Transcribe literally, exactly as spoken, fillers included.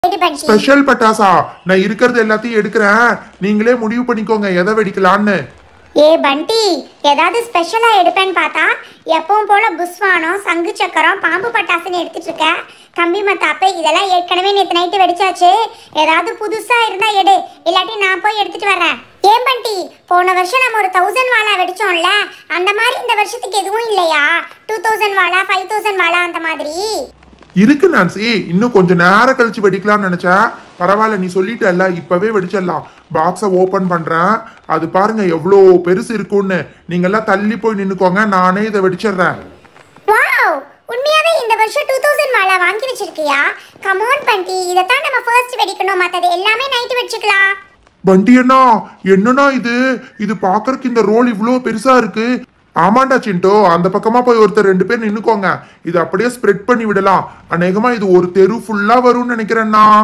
Special பட்டாசா? நான் இருக்கிறது எல்லாத்தையும் எடுக்கிறேன், நீங்களே முடிவு பண்ணிக்கோங்க எதை வெடிக்கலான்னு. ஏ பண்டி, ஏதாவது ஸ்பெஷலா எடுப்பேன்னு பார்த்தா எப்பவும் போல புஸ்வானம், சங்கு சக்கரம், பாம்பு பட்டாசுன்னு எடுத்துட்டு இருக்க. கம்பி மத்தாப்பு இதெல்லாம் ஏற்கனவே நேற்று நைட்டு வெடிச்சாச்சு. ஏதாவது புதுசா இருந்தா எடு, இல்லாட்டி நான் போய் எடுத்துட்டு வரேன். ஏன் பண்டி, போன வருஷம் நம்ம ஒரு தௌசண்ட் வாலா வெடிச்சோம்ல, அந்த மாதிரி இந்த வருஷத்துக்கு எதுவும் இல்லையா? டூ தௌசண்ட் வாலா, ஃபைவ் தௌசண்ட் வாலா அந்த மாதிரி இருக்கு நான்சி. இன்னும் கொஞ்சம் நேரம் கழிச்சு வெடிக்கலாம்னு நினைச்சேன். பரவாயில்ல, நீ சொல்லிட்டல்ல, இப்பவே வெடிச்சிடலாம். பாக்ஸை ஓபன் பண்றேன். அது பாருங்க எவ்வளோ பெருசு இருக்குன்னு. நீங்க எல்லாம் தள்ளி போய் நின்னுக்கோங்க, நானே இதை வெடிச்சிடுறேன். வாவ், உண்மையாவே இந்த வருஷம் டூ தௌசண்ட் வாலா வாங்கி வச்சிருக்கியா? கமான் பண்டி, இதை தான் நம்ம ஃபர்ஸ்ட் வெடிக்கணும், மற்றது எல்லாமே நைட்டு வெடிச்சுக்கலாம். பண்டி அண்ணா, என்னன்னா இது இது பாக்குறதுக்கு இந்த ரோல் இவ்வளோ பெருசா இருக்கு. ஆமாண்டா சிண்டோ, அந்த பக்கமா போய் ஒருத்தர் ரெண்டு பேர் நின்னுக்கோங்க. இது அப்படியே ஸ்ப்ரெட் பண்ணி விடலாம். அநேகமா இது ஒரு தெரு ஃபுல்லா வரும்னு நினைக்கிறேன்னா.